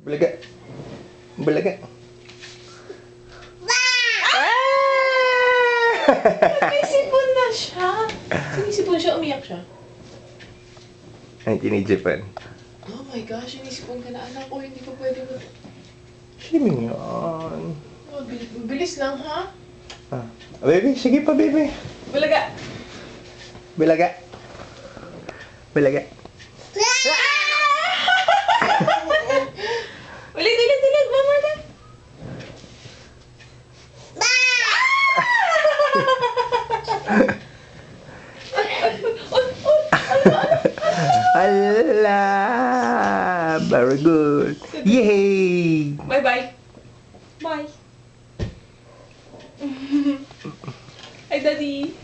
Bulaga. Bulaga. Sinisipon na siya. Sinisipon siya, umiyak siya. Ay, tinijipan. Oh my gosh, sinisipon ka na anak ko. Hindi ko pwede mag... Sino yan? Oh, bilis lang ha? Ah. Baby, sige pa, baby. Bulaga. Bulaga. Bulaga. Ulit. One more time. Allah! Very good. Yay! Bye-bye. Bye. Hi, Daddy.